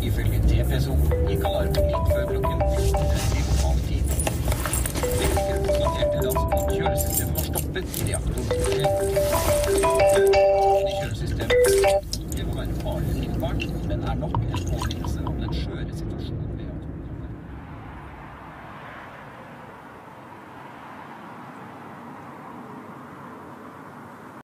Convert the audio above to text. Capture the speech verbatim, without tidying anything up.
Ifølge T P S O gikk alarmen litt før klokken fjorten tretti lokal tid. Vekker konstaterte raskt at kjølesystemet var stoppet i reaktoren. I kjølesystemet det må være farlig tilbart, men er nok en påminnelse om den skjøre situasjonen.